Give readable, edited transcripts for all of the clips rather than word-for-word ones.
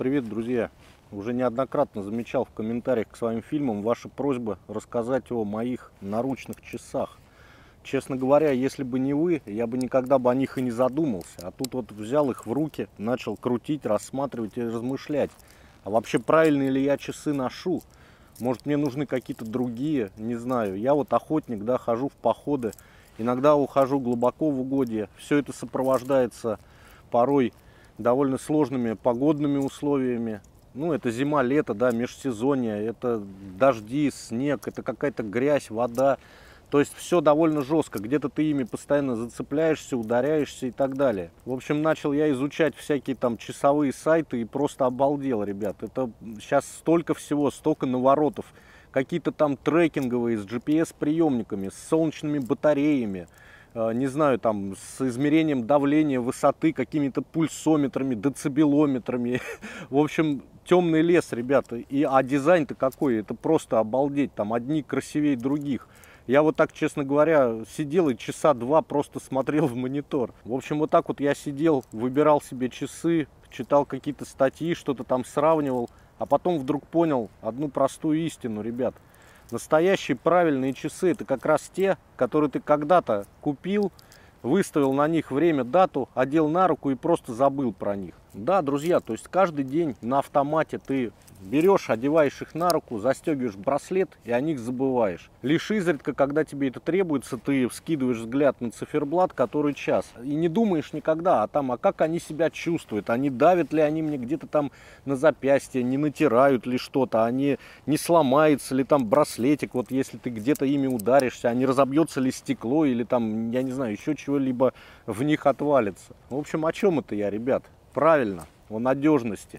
Привет, друзья! Уже неоднократно замечал в комментариях к своим фильмам ваши просьбы рассказать о моих наручных часах. Честно говоря, если бы не вы, я бы никогда бы о них и не задумался. А тут вот взял их в руки, начал крутить, рассматривать и размышлять. А вообще правильные ли я часы ношу? Может, мне нужны какие-то другие? Не знаю. Я вот охотник, да, хожу в походы. Иногда ухожу глубоко в угодье. Все это сопровождается порой довольно сложными погодными условиями. Ну, это зима, лето, да, межсезонье, это дожди, снег, это какая-то грязь, вода. То есть все довольно жестко. Где-то ты ими постоянно зацепляешься, ударяешься и так далее. В общем, начал я изучать всякие там часовые сайты и просто обалдел, ребят. Это сейчас столько всего, столько наворотов. Какие-то там трекинговые с GPS-приемниками, с солнечными батареями. Не знаю, там с измерением давления, высоты, какими-то пульсометрами, децибелометрами. В общем, темный лес, ребята. А дизайн-то какой? Это просто обалдеть. Там одни красивее других. Я вот так, честно говоря, сидел и часа два просто смотрел в монитор. В общем, вот так вот я сидел, выбирал себе часы, читал какие-то статьи, что-то там сравнивал. А потом вдруг понял одну простую истину, ребят. Настоящие правильные часы — это как раз те, которые ты когда-то купил, выставил на них время, дату, одел на руку и просто забыл про них. Да, друзья, то есть каждый день на автомате ты берешь, одеваешь их на руку, застегиваешь браслет и о них забываешь. Лишь изредка, когда тебе это требуется, ты вскидываешь взгляд на циферблат, который час. И не думаешь никогда а как они себя чувствуют, они давят ли они мне где-то там на запястье, не натирают ли что-то, они не сломается ли там браслетик, вот если ты где-то ими ударишься, а не разобьется ли стекло или там, я не знаю, еще чего-либо в них отвалится. В общем, о чем это я, ребят? Правильно, о надежности.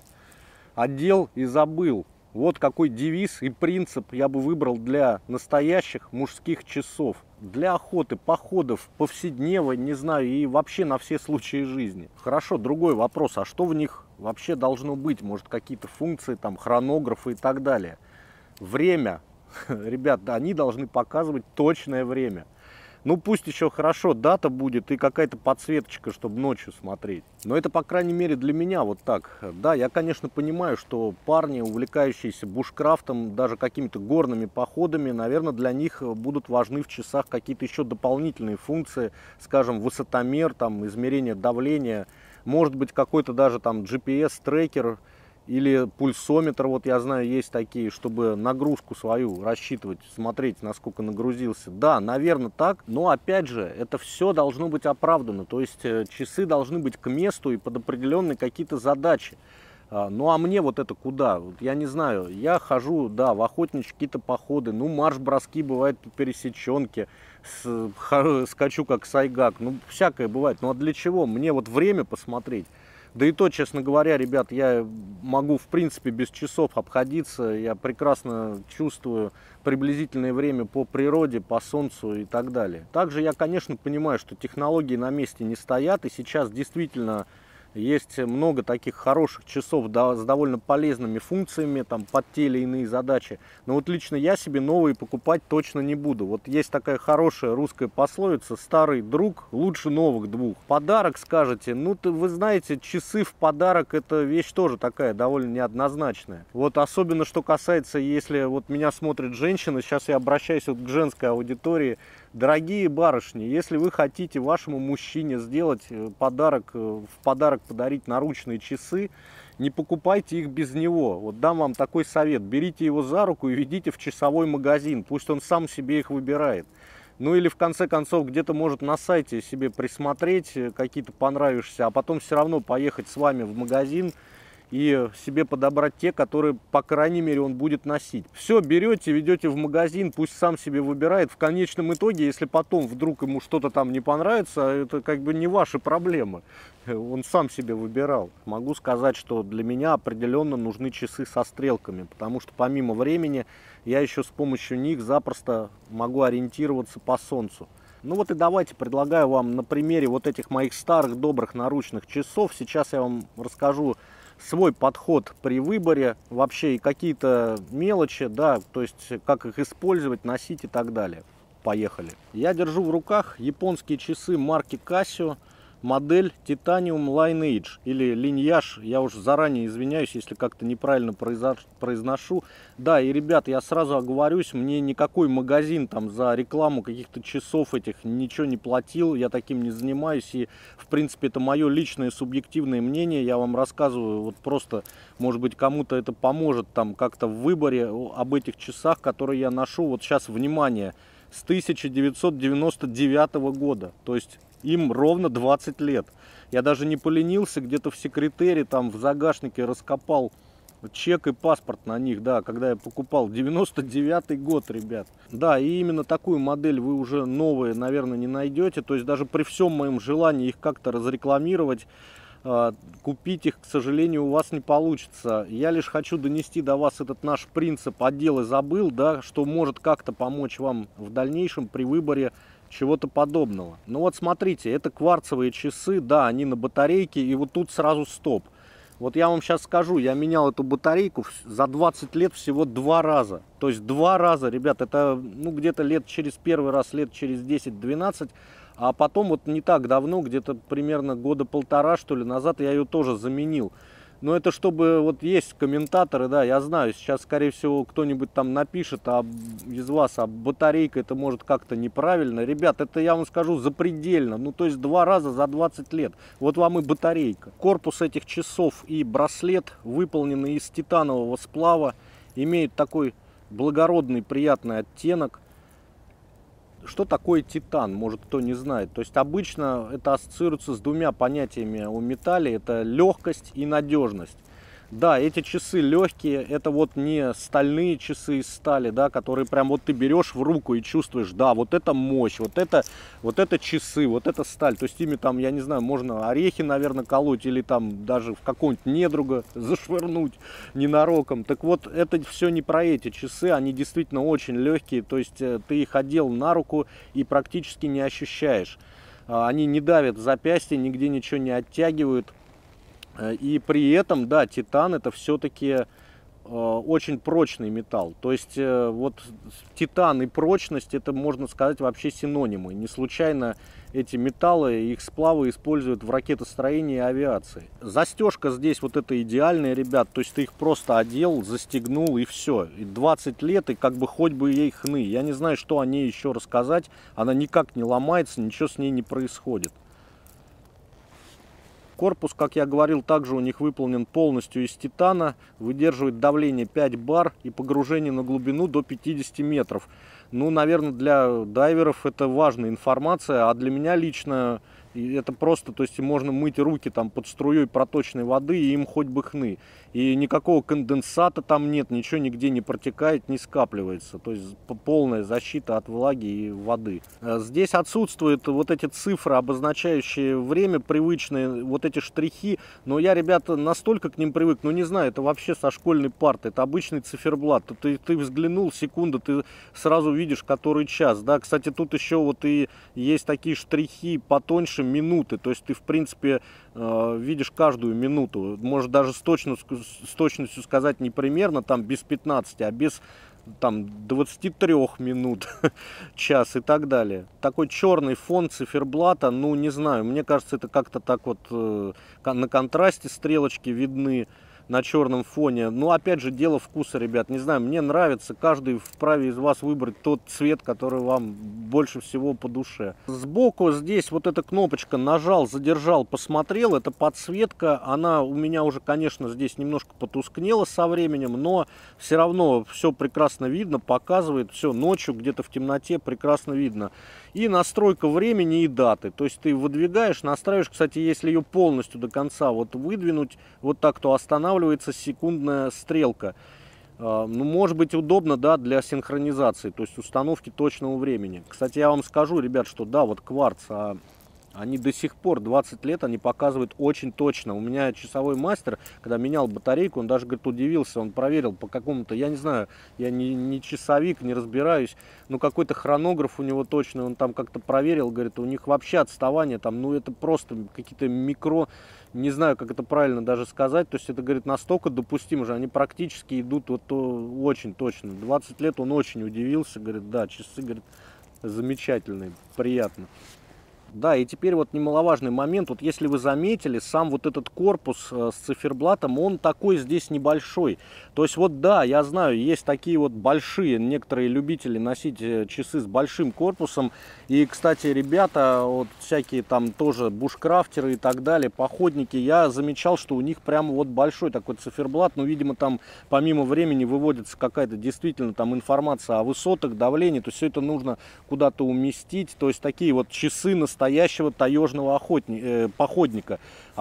Одел и забыл. Вот какой девиз и принцип я бы выбрал для настоящих мужских часов. Для охоты, походов, повседневно, не знаю, и вообще на все случаи жизни. Хорошо, другой вопрос, а что в них вообще должно быть? Может, какие-то функции, там, хронографы и так далее. Время. Ребят, они должны показывать точное время. Ну, пусть еще хорошо дата будет и какая-то подсветочка, чтобы ночью смотреть. Но это, по крайней мере, для меня вот так. Да, я, конечно, понимаю, что парни, увлекающиеся бушкрафтом, даже какими-то горными походами, наверное, для них будут важны в часах какие-то еще дополнительные функции, скажем, высотомер, там, измерение давления, может быть, какой-то даже там GPS-трекер, или пульсометр, вот я знаю, есть такие, чтобы нагрузку свою рассчитывать, смотреть, насколько нагрузился. Да, наверное, так, но опять же, это все должно быть оправдано. То есть часы должны быть к месту и под определенные какие-то задачи. Ну а мне вот это куда? Вот я не знаю, я хожу, да, в охотничьи какие-то походы, ну марш-броски бывают по пересеченке, скачу как сайгак, ну всякое бывает. Ну а для чего? Мне вот время посмотреть. Да и то, честно говоря, ребят, я могу, в принципе, без часов обходиться. Я прекрасно чувствую приблизительное время по природе, по солнцу и так далее. Также я, конечно, понимаю, что технологии на месте не стоят. И сейчас действительно есть много таких хороших часов с довольно полезными функциями, там, под те или иные задачи. Но вот лично я себе новые покупать точно не буду. Вот есть такая хорошая русская пословица: старый друг лучше новых двух. Подарок, скажете, ну вы знаете, часы в подарок — это вещь тоже такая довольно неоднозначная. Вот особенно что касается, если вот меня смотрит женщина, сейчас я обращаюсь вот к женской аудитории. Дорогие барышни, если вы хотите вашему мужчине сделать подарок, в подарок подарить наручные часы, не покупайте их без него. Вот дам вам такой совет: берите его за руку и ведите в часовой магазин, пусть он сам себе их выбирает. Ну или в конце концов где-то может на сайте себе присмотреть какие-то понравившиеся, а потом все равно поехать с вами в магазин и себе подобрать те, которые, по крайней мере, он будет носить. Все, берете, ведете в магазин, пусть сам себе выбирает. В конечном итоге, если потом вдруг ему что-то там не понравится, это как бы не ваши проблемы. Он сам себе выбирал. Могу сказать, что для меня определенно нужны часы со стрелками, потому что помимо времени я еще с помощью них запросто могу ориентироваться по солнцу. Ну вот и давайте предлагаю вам на примере вот этих моих старых добрых наручных часов. Сейчас я вам расскажу свой подход при выборе, вообще и какие-то мелочи, да, то есть как их использовать, носить и так далее. Поехали. Я держу в руках японские часы марки Casio. модель Titanium Lineage или Lineage. Я уж заранее извиняюсь, если как-то неправильно произношу. Да, и, ребят, я сразу оговорюсь, мне никакой магазин там за рекламу каких-то часов этих ничего не платил, я таким не занимаюсь. И, в принципе, это мое личное субъективное мнение. Я вам рассказываю, вот просто, может быть, кому-то это поможет там как-то в выборе об этих часах, которые я ношу. Вот сейчас, внимание, с 1999 года. То есть им ровно 20 лет. Я даже не поленился, где-то в секретере, там в загашнике раскопал чек и паспорт на них, да, когда я покупал. 99 год, ребят. Да, и именно такую модель вы уже новые, наверное, не найдете. То есть даже при всем моем желании их как-то разрекламировать, купить их, к сожалению, у вас не получится. Я лишь хочу донести до вас этот наш принцип «одел и забыл», да, что может как-то помочь вам в дальнейшем при выборе чего-то подобного. Ну вот смотрите, это кварцевые часы, да, они на батарейке, и вот тут сразу стоп. Вот я вам сейчас скажу, я менял эту батарейку за 20 лет всего 2 раза. То есть 2 раза, ребят, это ну где-то лет через первый раз, лет через 10-12. А потом вот не так давно, где-то примерно года полтора, что ли, назад я ее тоже заменил. Но это чтобы, вот есть комментаторы, да, я знаю, сейчас, скорее всего, кто-нибудь там напишет из вас, а батарейка это может как-то неправильно. Ребят, это я вам скажу запредельно, ну то есть 2 раза за 20 лет. Вот вам и батарейка. Корпус этих часов и браслет выполнены из титанового сплава, имеют такой благородный, приятный оттенок. Что такое титан, может кто не знает. То есть обычно это ассоциируется с двумя понятиями о металле. Это легкость и надежность. Да, эти часы легкие, это вот не стальные часы из стали, да, которые прям вот ты берешь в руку и чувствуешь, да, вот это мощь, вот это часы, вот это сталь. То есть ими там, я не знаю, можно орехи, наверное, колоть или там даже в какого-нибудь недруга зашвырнуть ненароком. Так вот, это все не про эти часы, они действительно очень легкие, то есть ты их одел на руку и практически не ощущаешь. Они не давят в запястье, нигде ничего не оттягивают. И при этом, да, титан это все-таки очень прочный металл. То есть вот титан и прочность это, можно сказать, вообще синонимы. Не случайно эти металлы, их сплавы используют в ракетостроении и авиации. Застежка здесь вот это идеальная, ребят. То есть ты их просто одел, застегнул и все. И 20 лет, и как бы хоть бы ей хны. Я не знаю, что о ней еще рассказать. Она никак не ломается, ничего с ней не происходит. Корпус, как я говорил, также у них выполнен полностью из титана, выдерживает давление 5 бар и погружение на глубину до 50 метров. Ну, наверное, для дайверов это важная информация, а для меня лично это просто, то есть можно мыть руки там под струей проточной воды, и им хоть бы хны. И никакого конденсата там нет, ничего нигде не протекает, не скапливается. То есть полная защита от влаги и воды. Здесь отсутствуют вот эти цифры, обозначающие время, привычные, вот эти штрихи. Но я, ребята, настолько к ним привык, ну не знаю, это вообще со школьной парты, это обычный циферблат. Ты взглянул, секунду, ты сразу видишь, который час. Да, кстати, тут еще вот и есть такие штрихи потоньше, минуты. То есть ты, в принципе, видишь каждую минуту. Может даже с точностью сказать не примерно там без 15, а без там 23 минут, час и так далее. Такой черный фон циферблата, ну не знаю, мне кажется, это как-то так вот на контрасте стрелочки видны на черном фоне. Но опять же, дело вкуса, ребят. Не знаю, мне нравится. Каждый вправе из вас выбрать тот цвет, который вам больше всего по душе. Сбоку здесь вот эта кнопочка нажал, задержал, посмотрел. Это подсветка. Она у меня уже, конечно, здесь немножко потускнела со временем, но все равно все прекрасно видно, показывает. Все ночью где-то в темноте прекрасно видно. И настройка времени и даты. То есть ты выдвигаешь, настраиваешь. Кстати, если ее полностью до конца вот выдвинуть, вот так, то останавливается секундная стрелка. Ну, может быть удобно, да, для синхронизации, то есть установки точного времени. Кстати, я вам скажу, ребят, что да, вот кварц, они до сих пор, 20 лет, они показывают очень точно. У меня часовой мастер, когда менял батарейку, он даже, говорит, удивился, он проверил по какому-то, я не знаю, я не часовик, не разбираюсь, но какой-то хронограф у него точно, он там как-то проверил, говорит, у них вообще отставание там, ну это просто какие-то микро, не знаю, как это правильно даже сказать, то есть это, говорит, настолько допустимо же, они практически идут вот очень точно. 20 лет он очень удивился, говорит, да, часы, говорит, замечательные, приятно. Да, и теперь вот немаловажный момент. Вот если вы заметили, сам вот этот корпус с циферблатом, он такой здесь небольшой. То есть вот да, я знаю, есть такие вот большие, некоторые любители носить часы с большим корпусом. И, кстати, ребята, вот всякие там тоже бушкрафтеры и так далее, походники, я замечал, что у них прямо вот большой такой циферблат. Ну, видимо, там помимо времени выводится какая-то действительно там информация о высотах, давлении. То есть все это нужно куда-то уместить. То есть такие вот часы настоящего таежного походника.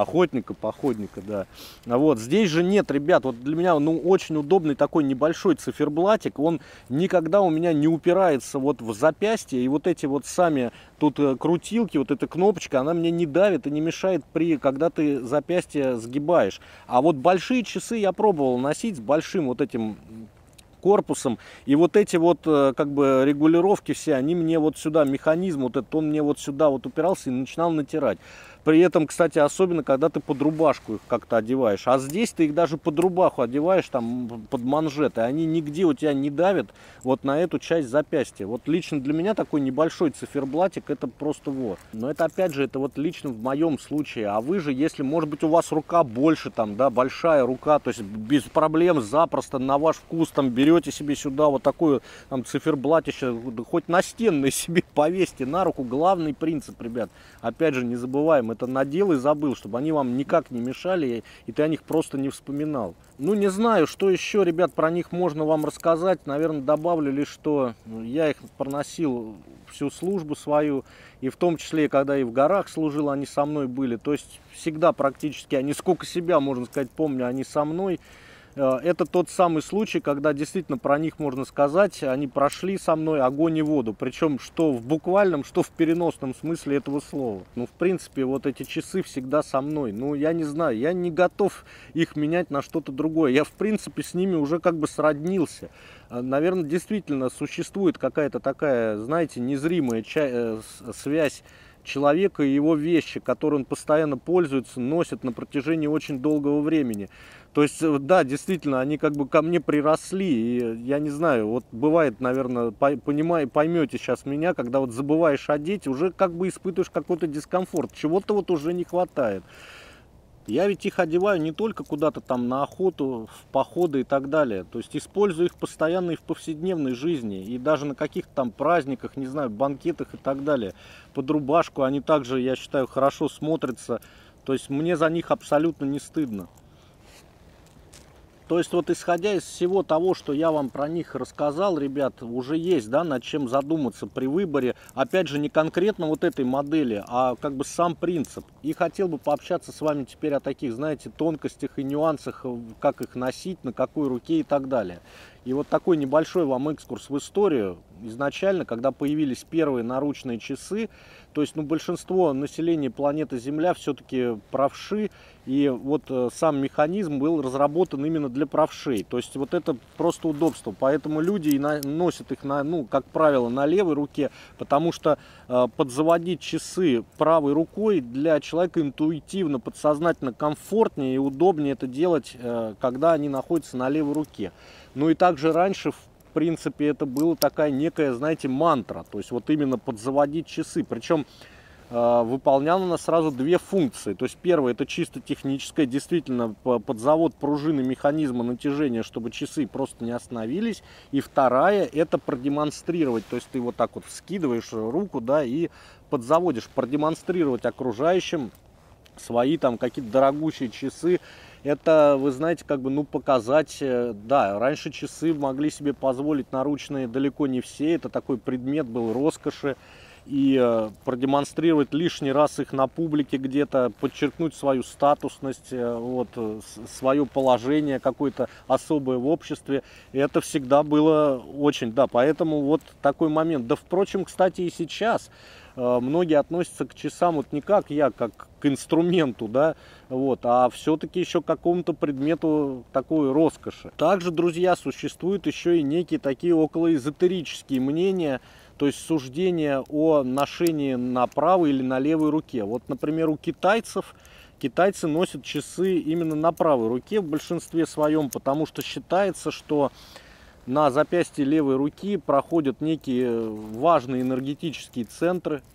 Походника, да. Вот здесь же нет, ребят, вот для меня, ну, очень удобный такой небольшой циферблатик. Он никогда у меня не упирается вот в запястье. И вот эти вот сами тут крутилки, вот эта кнопочка, она мне не давит и не мешает, когда ты запястье сгибаешь. А вот большие часы я пробовал носить с большим вот этим корпусом, и вот эти вот как бы регулировки все, они мне вот сюда, механизм вот этот, он мне вот сюда вот упирался и начинал натирать. При этом, кстати, особенно, когда ты под рубашку их как-то одеваешь. А здесь ты их даже под рубаху одеваешь, там, под манжеты. Они нигде у тебя не давят вот на эту часть запястья. Вот лично для меня такой небольшой циферблатик, это просто вот. Но это, опять же, это вот лично в моем случае. А вы же, если, может быть, у вас рука больше, там, да, большая рука, то есть без проблем, запросто, на ваш вкус, там, берете себе сюда вот такое, там, циферблатище, хоть настенное себе повесьте на руку. Главный принцип, ребят, опять же, не забываем, это надел и забыл, чтобы они вам никак не мешали, и ты о них просто не вспоминал. Ну, не знаю, что еще, ребят, про них можно вам рассказать. Наверное, добавлю лишь, что я их проносил всю службу свою, и в том числе, когда и в горах служил, они со мной были. То есть всегда практически, они сколько себя, можно сказать, помню, они со мной. Это тот самый случай, когда действительно про них можно сказать, они прошли со мной огонь и воду. Причем что в буквальном, что в переносном смысле этого слова. Ну, в принципе, вот эти часы всегда со мной. Ну, я не знаю, я не готов их менять на что-то другое. Я, в принципе, с ними уже как бы сроднился. Наверное, действительно существует какая-то такая, знаете, незримая связь человека и его вещи, которые он постоянно пользуется, носит на протяжении очень долгого времени. То есть, да, действительно, они как бы ко мне приросли, и я не знаю, вот бывает, наверное, поймете сейчас меня, когда вот забываешь одеть, уже как бы испытываешь какой-то дискомфорт, чего-то вот уже не хватает. Я ведь их одеваю не только куда-то там на охоту, в походы и так далее. То есть использую их постоянно и в повседневной жизни. И даже на каких-то там праздниках, не знаю, банкетах и так далее. Под рубашку они также, я считаю, хорошо смотрятся. То есть мне за них абсолютно не стыдно. То есть вот исходя из всего того, что я вам про них рассказал, ребят, уже есть, да, над чем задуматься при выборе. Опять же, не конкретно вот этой модели, а как бы сам принцип. И хотел бы пообщаться с вами теперь о таких, знаете, тонкостях и нюансах, как их носить, на какой руке и так далее. И вот такой небольшой вам экскурс в историю. Изначально, когда появились первые наручные часы, то есть, ну, большинство населения планеты Земля все-таки правши, и вот сам механизм был разработан именно для правшей. То есть, вот это просто удобство. Поэтому люди и носят их, ну, как правило, на левой руке, потому что подзаводить часы правой рукой для человека интуитивно, подсознательно комфортнее и удобнее это делать, когда они находятся на левой руке. Ну и также раньше, в принципе, это была такая некая, знаете, мантра. То есть вот именно подзаводить часы. Причем выполняла она сразу две функции. То есть первая — это чисто техническая, действительно подзавод пружины механизма натяжения, чтобы часы просто не остановились. И вторая — это продемонстрировать. То есть ты вот так вот вскидываешь руку, да, и подзаводишь, продемонстрировать окружающим свои там какие-то дорогущие часы. Это, вы знаете, как бы, ну, показать, да, раньше часы могли себе позволить наручные далеко не все, это такой предмет был роскоши, и продемонстрировать лишний раз их на публике где-то, подчеркнуть свою статусность, вот, свое положение какое-то особое в обществе, это всегда было очень, да, поэтому вот такой момент. Да, впрочем, кстати, и сейчас многие относятся к часам вот не как я, как к инструменту, да, вот, а все-таки еще к какому-то предмету такой роскоши. Также, друзья, существуют еще и некие такие околоэзотерические мнения, то есть суждения о ношении на правой или на левой руке. Вот, например, у китайцев, китайцы носят часы именно на правой руке в большинстве своем, потому что считается, что на запястье левой руки проходят некие важные энергетические центры,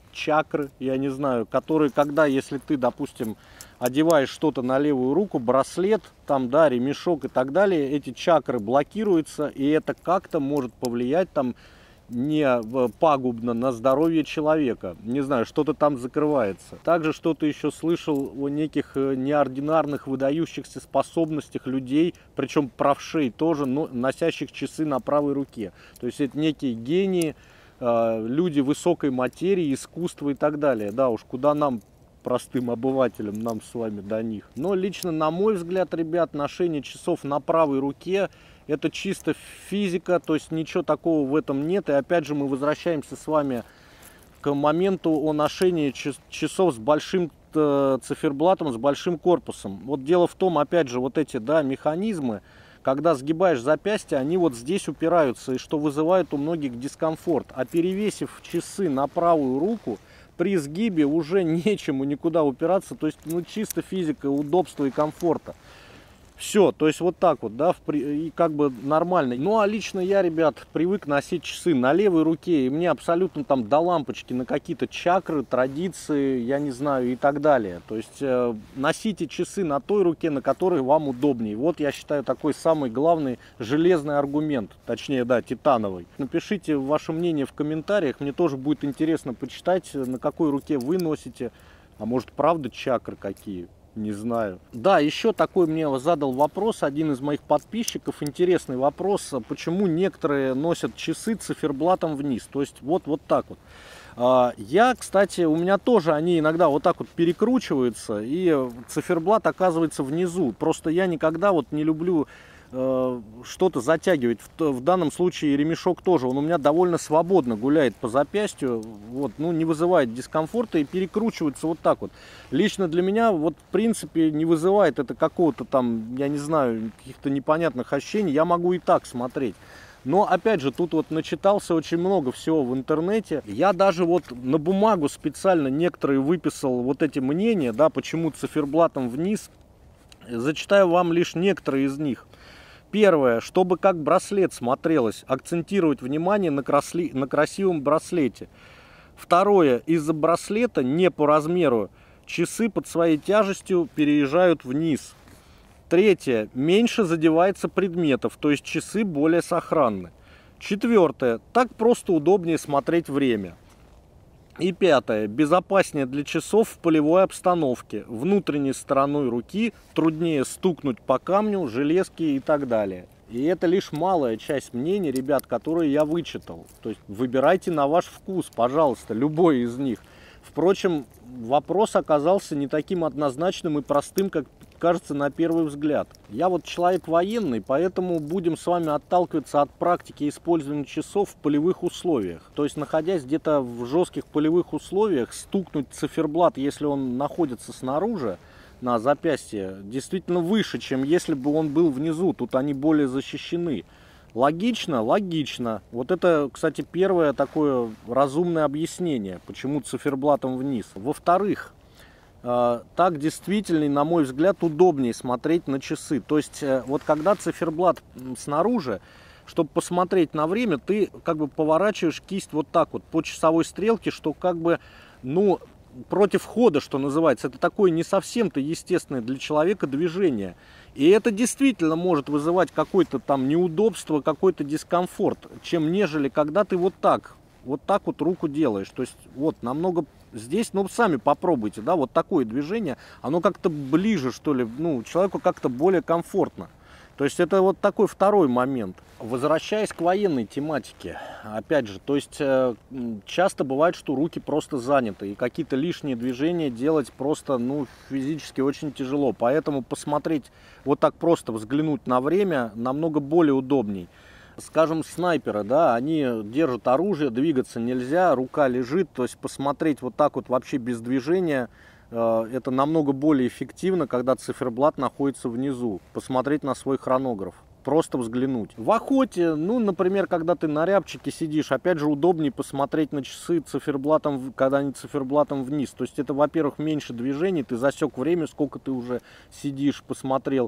чакры, я не знаю, которые, когда, если ты, допустим, одеваешь что-то на левую руку, браслет, там, да, ремешок и так далее, эти чакры блокируются, и это как-то может повлиять там не пагубно на здоровье человека. Не знаю, что-то там закрывается. Также что-то еще слышал о неких неординарных, выдающихся способностях людей, причем правшей тоже, но носящих часы на правой руке. То есть это некие гении, люди высокой материи, искусства и так далее. Да уж, куда нам, простым обывателям, нам с вами до них. Но лично, на мой взгляд, ребят, ношение часов на правой руке — это чисто физика, то есть ничего такого в этом нет. И опять же мы возвращаемся с вами к моменту о ношении часов с большим циферблатом, с большим корпусом. Вот дело в том, опять же, вот эти, да, механизмы, когда сгибаешь запястье, они вот здесь упираются, и что вызывает у многих дискомфорт. А перевесив часы на правую руку, при сгибе уже нечему никуда упираться, то есть ну, чисто физика, удобства и комфорта. Все, то есть вот так вот, да, и как бы нормально. Ну, а лично я, ребят, привык носить часы на левой руке, и мне абсолютно там до лампочки на какие-то чакры, традиции, я не знаю, и так далее. То есть носите часы на той руке, на которой вам удобнее. Вот, я считаю, такой самый главный железный аргумент, точнее, да, титановый. Напишите ваше мнение в комментариях, мне тоже будет интересно почитать, на какой руке вы носите, а может, правда, чакры какие. Не знаю. Да, еще такой мне задал вопрос один из моих подписчиков. Интересный вопрос. Почему некоторые носят часы циферблатом вниз? То есть вот так вот. Я, кстати, у меня тоже они иногда вот так вот перекручиваются, и циферблат оказывается внизу. Просто я никогда вот не люблю что-то затягивать. В данном случае ремешок тоже, он у меня довольно свободно гуляет по запястью, вот, ну, не вызывает дискомфорта и перекручивается вот так вот. Лично для меня, вот, в принципе, не вызывает это какого-то там, я не знаю, каких-то непонятных ощущений, я могу и так смотреть. Но, опять же, тут вот начитался очень много всего в интернете. Я даже вот на бумагу специально некоторые выписал вот эти мнения, да, почему циферблатом вниз. Зачитаю вам лишь некоторые из них. Первое, чтобы как браслет смотрелось, акцентировать внимание на красивом браслете. Второе, из-за браслета не по размеру часы под своей тяжестью переезжают вниз. Третье, меньше задевается предметов, то есть часы более сохранны. Четвертое, так просто удобнее смотреть время. И пятое, безопаснее для часов в полевой обстановке. Внутренней стороной руки труднее стукнуть по камню, железке и так далее. И это лишь малая часть мнений, ребят, которые я вычитал. То есть выбирайте на ваш вкус, пожалуйста, любой из них. Впрочем, вопрос оказался не таким однозначным и простым, как кажется на первый взгляд. Я вот человек военный, поэтому будем с вами отталкиваться от практики использования часов в полевых условиях. То есть, находясь где-то в жестких полевых условиях, стукнуть циферблат, если он находится снаружи, на запястье, действительно выше, чем если бы он был внизу. Тут они более защищены. Логично? Логично. Вот это, кстати, первое такое разумное объяснение, почему циферблатом вниз. Во-вторых, так действительно, на мой взгляд, удобнее смотреть на часы. То есть, вот когда циферблат снаружи, чтобы посмотреть на время, ты как бы поворачиваешь кисть вот так вот по часовой стрелке, что как бы, ну, против хода, что называется. Это такое не совсем-то естественное для человека движение. И это действительно может вызывать какое-то там неудобство, какой-то дискомфорт, чем нежели когда ты вот так вот руку делаешь. То есть вот намного здесь, ну сами попробуйте, да, вот такое движение, оно как-то ближе, что ли, ну, человеку как-то более комфортно. То есть это вот такой второй момент. Возвращаясь к военной тематике, опять же, то есть часто бывает, что руки просто заняты, и какие-то лишние движения делать просто, ну, физически очень тяжело. Поэтому посмотреть, вот так просто взглянуть на время намного более удобней. Скажем, снайперы, да, они держат оружие, двигаться нельзя, рука лежит, то есть посмотреть вот так вот вообще без движения, это намного более эффективно, когда циферблат находится внизу. Посмотреть на свой хронограф. Просто взглянуть. В охоте, ну, например, когда ты на рябчике сидишь, опять же, удобнее посмотреть на часы циферблатом, когда они циферблатом вниз. То есть это, во-первых, меньше движений, ты засек время, сколько ты уже сидишь, посмотрел.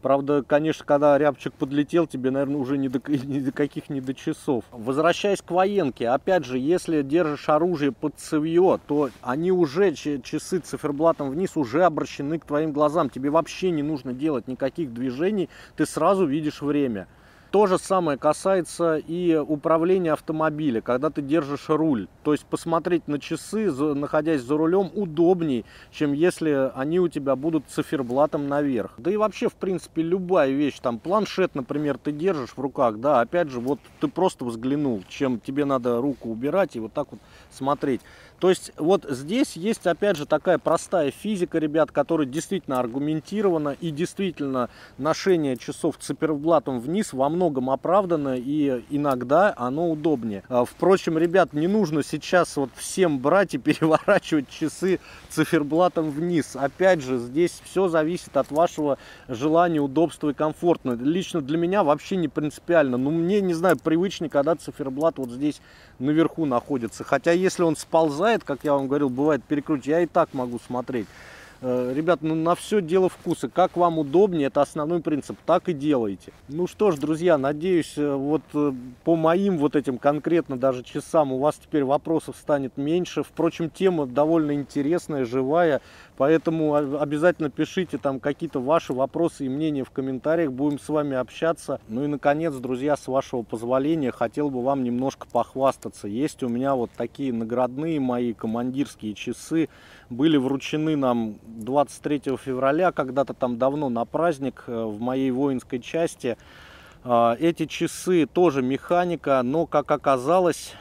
Правда, конечно, когда рябчик подлетел, тебе, наверное, уже ни до каких не до часов. Возвращаясь к военке, опять же, если держишь оружие под цевьё, то они уже, часы циферблатом вниз, уже обращены к твоим глазам. Тебе вообще не нужно делать никаких движений, ты сразу видишь время. То же самое касается и управления автомобиля, когда ты держишь руль. То есть посмотреть на часы, находясь за рулем, удобней, чем если они у тебя будут циферблатом наверх. Да и вообще, в принципе, любая вещь, там планшет, например, ты держишь в руках, да, опять же, вот ты просто взглянул, чем тебе надо руку убирать и вот так вот смотреть. То есть вот здесь есть, опять же, такая простая физика, ребят, которая действительно аргументирована, и действительно ношение часов циферблатом вниз во многом оправдано, и иногда оно удобнее. Впрочем, ребят, не нужно сейчас вот всем брать и переворачивать часы циферблатом вниз. Опять же, здесь все зависит от вашего желания, удобства и комфорта. Лично для меня вообще не принципиально. Ну, мне, не знаю, привычнее, когда циферблат вот здесь наверху находится. Хотя, если он сползает, как я вам говорил, бывает перекручивать, я и так могу смотреть. Ребят, ну на все дело вкуса. Как вам удобнее, это основной принцип. Так и делайте. Ну что ж, друзья, надеюсь, вот по моим вот этим конкретно даже часам у вас теперь вопросов станет меньше. Впрочем, тема довольно интересная, живая. Поэтому обязательно пишите там какие-то ваши вопросы и мнения в комментариях. Будем с вами общаться. Ну и, наконец, друзья, с вашего позволения, хотел бы вам немножко похвастаться. Есть у меня вот такие наградные мои командирские часы. Были вручены нам 23 февраля, когда-то там давно на праздник в моей воинской части. Эти часы тоже механика, но, как оказалось,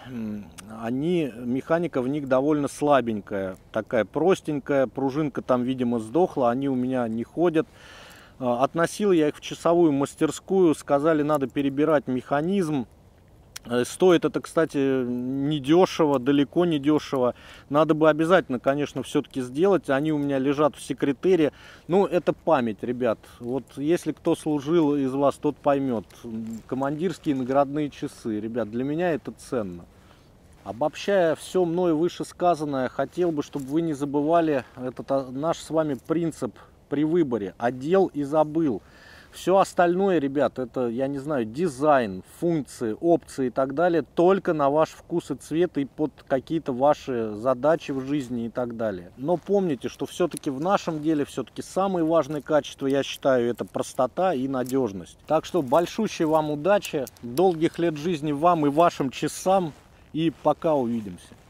механика в них довольно слабенькая, такая простенькая, пружинка там, видимо, сдохла, они у меня не ходят. Относил я их в часовую мастерскую, сказали, надо перебирать механизм. Стоит это, кстати, недешево, далеко не дешево. Надо бы обязательно, конечно, все-таки сделать. Они у меня лежат в секретере. Ну, это память, ребят. Вот если кто служил из вас, тот поймет. Командирские наградные часы, ребят, для меня это ценно. Обобщая все мною вышесказанное, хотел бы, чтобы вы не забывали этот наш с вами принцип при выборе. Одел и забыл. Все остальное, ребят, это, я не знаю, дизайн, функции, опции и так далее, только на ваш вкус и цвет и под какие-то ваши задачи в жизни и так далее. Но помните, что все-таки в нашем деле все-таки самые важные качества, я считаю, это простота и надежность. Так что большущей вам удачи, долгих лет жизни вам и вашим часам, и пока увидимся.